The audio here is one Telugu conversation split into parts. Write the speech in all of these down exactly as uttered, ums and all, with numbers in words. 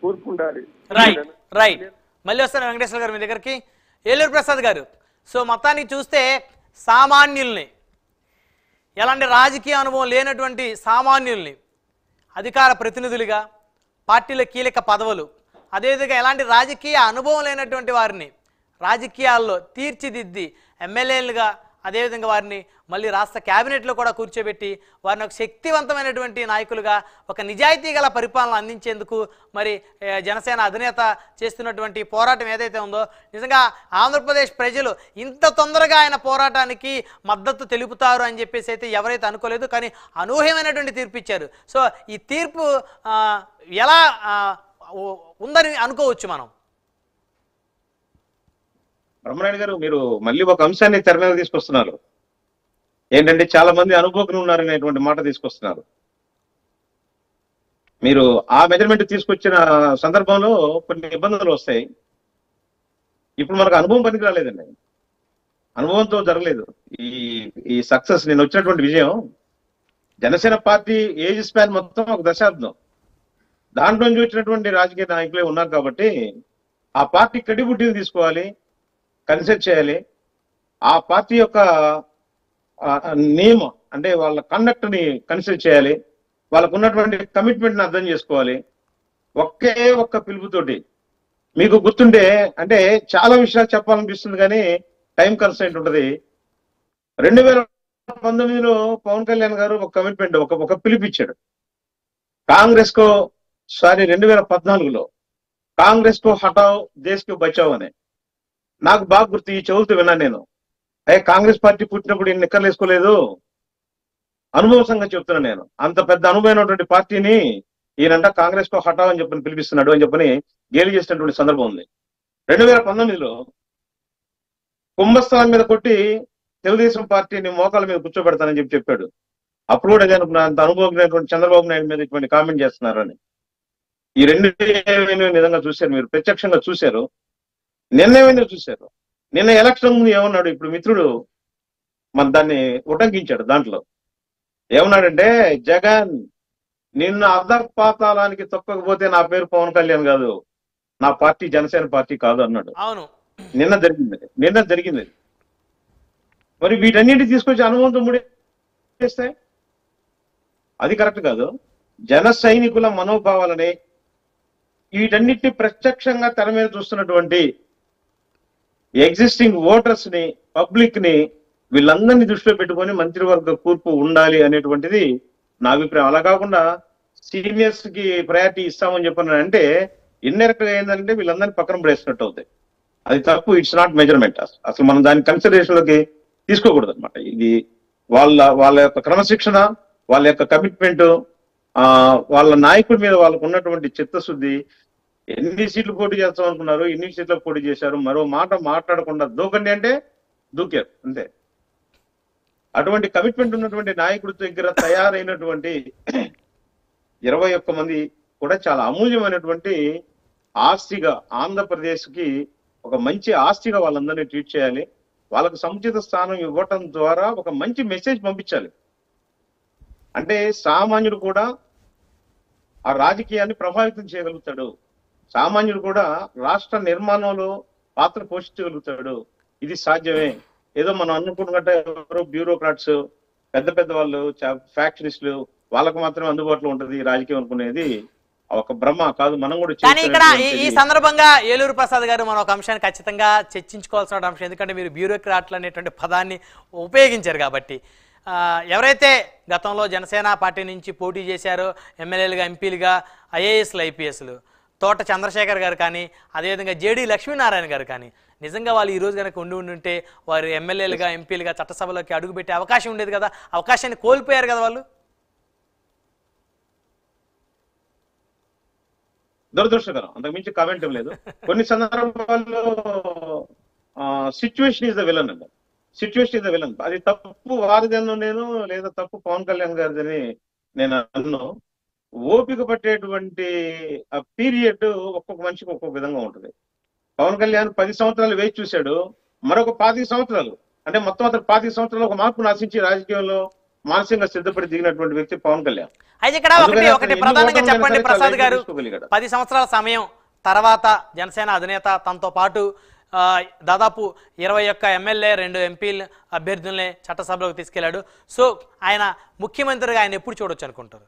కూర్పు ఉండాలి. రైట్ రైట్ మళ్ళీ వస్తాను వెంకటేశ్వర గారు మీ దగ్గరికి. ఏలూరు ప్రసాద్ గారు, సో మొత్తానికి చూస్తే సామాన్యుల్ని, ఎలాంటి రాజకీయ అనుభవం లేనటువంటి సామాన్యుల్ని అధికార ప్రతినిధులుగా, పార్టీల కీలక పదవులు, అదేవిధంగా ఎలాంటి రాజకీయ అనుభవం లేనటువంటి వారిని రాజకీయాల్లో తీర్చిదిద్ది ఎమ్మెల్యేలుగా, అదేవిధంగా వారిని మళ్ళీ రాష్ట్ర క్యాబినెట్లో కూడా కూర్చోబెట్టి వారిని ఒక శక్తివంతమైనటువంటి నాయకులుగా, ఒక నిజాయితీ గల పరిపాలన అందించేందుకు మరి జనసేన అధినేత చేస్తున్నటువంటి పోరాటం ఏదైతే ఉందో, నిజంగా ఆంధ్రప్రదేశ్ ప్రజలు ఇంత తొందరగా ఆయన పోరాటానికి మద్దతు తెలుపుతారు అని చెప్పేసి అయితే ఎవరైతే అనుకోలేదు. కానీ అనూహ్యమైనటువంటి తీర్పు ఇచ్చారు. సో ఈ తీర్పు ఎలా ఉందని అనుకోవచ్చు మనం? బ్రహ్మనాయుడు గారు, మీరు మళ్ళీ ఒక అంశాన్ని తెర మీద తీసుకొస్తున్నారు. ఏంటంటే చాలా మంది అనుభవజ్ఞులు ఉన్నారనేటువంటి మాట తీసుకొస్తున్నారు. మీరు ఆ మెజర్మెంట్ తీసుకొచ్చిన సందర్భంలో కొన్ని ఇబ్బందులు వస్తాయి. ఇప్పుడు మనకు అనుభవం పనికి రాలేదండి, అనుభవంతో జరగలేదు ఈ ఈ సక్సెస్. నేను వచ్చినటువంటి విజయం, జనసేన పార్టీ ఏజ్ స్పాన్ మొత్తం ఒక దశాబ్దం, దాంట్లో నుంచి వచ్చినటువంటి రాజకీయ నాయకులే ఉన్నారు. కాబట్టి ఆ పార్టీ క్రెడిబిలిటీని తీసుకోవాలి, కన్సిడర్ చేయాలి. ఆ పార్టీ యొక్క నియమం అంటే వాళ్ళ కండక్ట్ ని కన్సిడర్ చేయాలి. వాళ్ళకు ఉన్నటువంటి కమిట్మెంట్ ని అర్థం చేసుకోవాలి. ఒకే ఒక్క పిలుపుతోటి మీకు గుర్తుంటే, అంటే చాలా విషయాలు చెప్పాలనిపిస్తుంది కానీ టైం కన్స్ట్రెయింట్ ఉంటుంది. రెండు వేల పంతొమ్మిదిలో పవన్ కళ్యాణ్ గారు ఒక కమిట్మెంట్, ఒక ఒక పిలుపిచ్చాడు కాంగ్రెస్ కో. సారీ రెండు వేల పద్నాలుగులో కాంగ్రెస్ కో హటావ్ దేశ్ కు బచావ్ అనే. నాకు బాగా గుర్తు, ఈ చెవులతో విన్నాను నేను. అయ్యే కాంగ్రెస్ పార్టీ పుట్టినప్పుడు ఈయన నిక్కర్లు వేసుకోలేదు, అనుభవ సంగతి చెప్తున్నాను నేను. అంత పెద్ద అనుభవమైనటువంటి పార్టీని ఈయనంట కాంగ్రెస్ కో హటావ్ అని చెప్పని పిలిపిస్తున్నాడు అని చెప్పని గేలి చేసినటువంటి సందర్భం ఉంది. రెండు వేల పంతొమ్మిదిలో కుంభస్థలం మీద కొట్టి తెలుగుదేశం పార్టీని మోకాల మీద కూర్చోబెడతానని చెప్పి చెప్పాడు. అప్పుడు కూడా నేను అంత అనుభవమైనటువంటి చంద్రబాబు నాయుడు మీద ఇటువంటి కామెంట్ చేస్తున్నారని. ఈ రెండు నిజంగా చూశారు, మీరు ప్రత్యక్షంగా చూశారు. నిన్న ఏమైందో చూశారు. నిన్న ఎలక్షన్ ముందు ఏమన్నాడు, ఇప్పుడు మిత్రుడు మన దాన్ని ఉటంకించాడు. దాంట్లో ఏమన్నాడంటే, జగన్ నిన్ను అర్ధపాతాళానికి తొక్కకపోతే నా పేరు పవన్ కళ్యాణ్ కాదు, నా పార్టీ జనసేన పార్టీ కాదు అన్నాడు. అవును, నిన్న జరిగింది నిన్న జరిగింది మరి వీటన్నిటి తీసుకొచ్చి అనుభవంతో ముడేస్తే అది కరెక్ట్ కాదు. జన సైనికుల మనోభావాలని వీటన్నిటిని ప్రత్యక్షంగా తెర మీద చూస్తున్నటువంటి ఎగ్జిస్టింగ్ ఓటర్స్ ని, పబ్లిక్ ని, వీళ్ళందరినీ దృష్టిలో పెట్టుకొని మంత్రివర్గ కూర్పు ఉండాలి అనేటువంటిది నా అభిప్రాయం. అలా కాకుండా సీనియర్స్ కి ప్రయారిటీ ఇస్తామని చెప్పిన అంటే ఇండైరెక్ట్ గా ఏంటంటే వీళ్ళందరినీ పక్కన పడేసినట్టు అవుతాయి. అది తప్పు. It's not measurement. అసలు మనం దాని కన్సిడరేషన్ లోకి తీసుకోకూడదు అనమాట. ఇది వాళ్ళ వాళ్ళ యొక్క క్రమశిక్షణ, వాళ్ళ యొక్క కమిట్మెంట్, ఆ వాళ్ళ నాయకుడి మీద వాళ్ళకు ఉన్నటువంటి చిత్తశుద్ధి. ఎన్ని సీట్లు పోటీ చేస్తాం అనుకున్నారు, ఎన్ని సీట్లకు పోటీ చేశారు, మరో మాట మాట్లాడకుండా దూకండి అంటే దూకారు అంతే. అటువంటి కమిట్మెంట్ ఉన్నటువంటి నాయకుడి దగ్గర తయారైనటువంటి ఇరవై ఒక్క మంది కూడా చాలా అమూల్యమైనటువంటి ఆస్తిగా, ఆంధ్రప్రదేశ్ కి ఒక మంచి ఆస్తిగా వాళ్ళందరినీ ట్రీట్ చేయాలి. వాళ్ళకు సముచిత స్థానం ఇవ్వటం ద్వారా ఒక మంచి మెసేజ్ పంపించాలి. అంటే సామాన్యుడు కూడా ఆ రాజకీయాన్ని ప్రభావితం చేయగలుగుతాడు, సామాన్యుడు కూడా రాష్ట్ర నిర్మాణంలో పాత్ర పోషించగలుగుతాడు. ఇది సాధ్యమే. ఏదో మనం అనుకున్నట్టే ఎవరో బ్యూరోక్రాట్స్, పెద్ద పెద్ద వాళ్ళు, ఫ్యాక్షనిస్టులు, వాళ్ళకు మాత్రమే అందుబాటులో ఉంటుంది రాజకీయం అనుకునేది ఒక బ్రహ్మ కాదు. మనం కూడా. కానీ ఇక్కడ ఈ సందర్భంగా ఏలూరు ప్రసాద్ గారు మనం ఒక అంశాన్ని ఖచ్చితంగా చర్చించుకోవాల్సిన అంశం, ఎందుకంటే మీరు బ్యూరోక్రాట్లు అనేటువంటి పదాన్ని ఉపయోగించారు కాబట్టి. ఎవరైతే గతంలో జనసేన పార్టీ నుంచి పోటీ చేశారో ఎమ్మెల్యేలుగా, ఎంపీలుగా, ఐఏఎస్లు, ఐపీఎస్లు, తోట చంద్రశేఖర్ గారు కానీ, అదేవిధంగా జేడీ లక్ష్మీనారాయణ గారు కానీ, నిజంగా వాళ్ళు ఈ రోజు కనుక ఉండి ఉంటే వారు ఎమ్మెల్యేలుగా, ఎంపీలుగా చట్టసభలోకి అడుగుపెట్టే అవకాశం ఉండేది కదా. అవకాశాన్ని కోల్పోయారు కదా వాళ్ళు. దురదృష్టకరం, అంతకు మించి కామెంట్ లేదు. కొన్ని సందర్భాల్లో సిచ్యువేషన్ ఇస్ ద విలన్ అండి. Situation is the villain. అది తప్పు వారిదను నేను, లేదా తప్పు పవన్ కళ్యాణ్ గారిదని నేను అన్ను. ఓపిక పట్టేటువంటి ఆ పీరియడ్ ఒక్కొక్క మనిషికి ఒక్కొక్క విధంగా ఉంటుంది. పవన్ కళ్యాణ్ పది సంవత్సరాలు వేచి చూశాడు, మరొక పాతిక సంవత్సరాలు అంటే మొత్తం అతను పాతిక సంవత్సరాలు ఒక మార్పును ఆశించి రాజకీయంలో మానసికంగా సిద్ధపడి దిగినటువంటి వ్యక్తి పవన్ కళ్యాణ్. అయితే ఇక్కడ ఒకటి ఒకటి ప్రధానంగా చెప్పండి ప్రసాద్ గారు, పది సంవత్సరాల సమయం తర్వాత జనసేన అధినేత తనతో పాటు ఆ, దాదాపు ఇరవై ఒక్క ఎమ్మెల్యే రెండు ఎంపీలు అభ్యర్థుల్ని చట్టసభలోకి తీసుకెళ్లాడు. సో ఆయన ముఖ్యమంత్రిగా ఆయన ఎప్పుడు చూడొచ్చు అనుకుంటారు?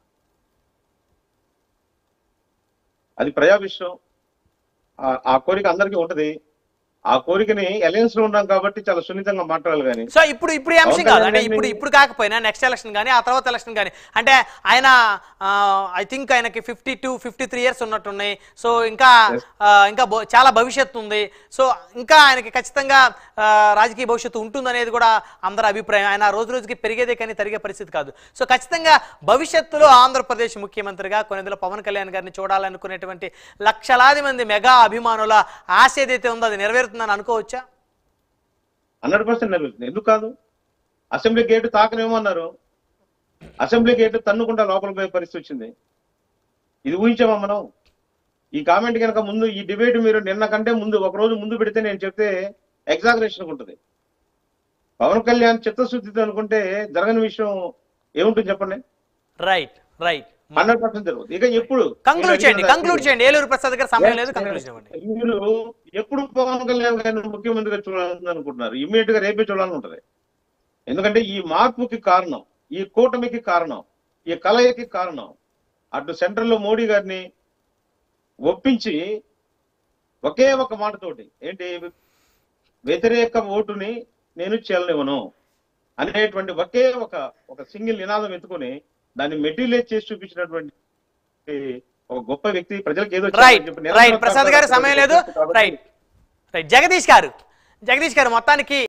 అది ప్రజా విషయం. ఆ కోరిక అందరికీ ఉంటది. ఆ కోరికని అలయన్స్ లో ఉన్నాం కాబట్టి చాలా సున్నితంగా మాట్లాడాలి. కానీ సో ఇప్పుడు ఇప్పుడు ఈ అంశం కాదు అంటే ఇప్పుడు ఇప్పుడు కాకపోయినా నెక్స్ట్ ఎలక్షన్ కానీ ఆ తర్వాత ఎలక్షన్ కానీ అంటే ఆయన ఐ థింక్ ఆయనకి fifty two fifty three years ఉన్నట్టున్నాయి. సో ఇంకా ఇంకా చాలా భవిష్యత్తు ఉంది. సో ఇంకా ఆయనకి ఖచ్చితంగా రాజకీయ భవిష్యత్తు ఉంటుందనేది కూడా అందరి అభిప్రాయం. ఆయన రోజు రోజుకి పెరిగేదే కానీ తరిగే పరిస్థితి కాదు. సో ఖచ్చితంగా భవిష్యత్తులో ఆంధ్రప్రదేశ్ ముఖ్యమంత్రిగా కొన్నిందులో పవన్ కళ్యాణ్ గారిని చూడాలనుకునేటువంటి లక్షలాది మంది మెగా అభిమానుల ఆశ ఏదైతే ఉందో అది నెరవేరుతుందని అనుకోవచ్చా? హండ్రెడ్ పర్సెంట్ నెరవేరుతుంది. ఎందుకు కాదు? అసెంబ్లీ గేటు తాకనేమన్నారు, అసెంబ్లీ గేటు తన్నుకుంటా లోపల పోయే పరిస్థితి వచ్చింది. ఇది ఊహించామా మనం? ఈ కామెంట్ కనుక ముందు ఈ డిబేట్ మీరు నిన్న కంటే ముందు ఒక రోజు ముందు పెడితే నేను చెప్తే ఎగ్జాగరేషన్ ఉంటుంది. పవన్ కళ్యాణ్ చిత్తశుద్ధితో అనుకుంటే జరగని విషయం ఏముంటుంది చెప్పండి? రైట్ రైట్ హండ్రెడ్ పర్సెంట్ జరుగుతుంది. ఇక ఎప్పుడు కంక్లూడ్ చేయండి కంక్లూడ్ చేయండి ఏలూరు ప్రసాద్ గారు సమయం లేదు, కంక్లూడ్ చేయండి. మీరు ఎప్పుడు పవన్ కళ్యాణ్ గారిని ముఖ్యమంత్రిగా చూడాలని అనుకుంటున్నారు? ఇమ్మీడియట్ గా రేపే చూడాలని ఉంటది. ఎందుకంటే ఈ మార్పుకి కారణం, ఈ కూటమికి కారణం, ఈ కలయికి కారణం అటు సెంట్రల్ లో మోడీ గారిని ఒప్పించి ఒకే ఒక మాటతోటి ఏంటి వ్యతిరేక ఓటుని నేను చెల్లనివ్వను అనేటువంటి ఒకే ఒక ఒక సింగిల్ నినాదం ఎత్తుకొని దాన్ని మెటీరియలైజ్ చేసి చూపించినటువంటి ఒక గొప్ప వ్యక్తి ప్రజలకు ఏదో రైట్ రైట్ ప్రసాద్ గారు సమయం లేదు. రైట్ రైట్ జగదీష్ గారు జగదీష్ గారు మొత్తానికి